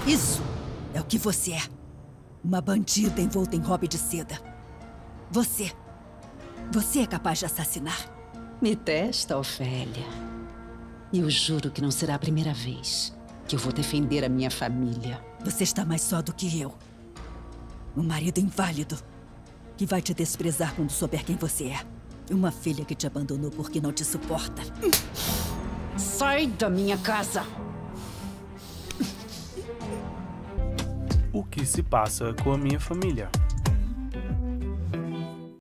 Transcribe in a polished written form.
Isso é o que você é. Uma bandida envolta em hobby de seda. Você é capaz de assassinar. Me testa, Ofélia. E eu juro que não será a primeira vez que eu vou defender a minha família. Você está mais só do que eu. Um marido inválido que vai te desprezar quando souber quem você é. Uma filha que te abandonou porque não te suporta. Sai da minha casa! O que se passa com a minha família?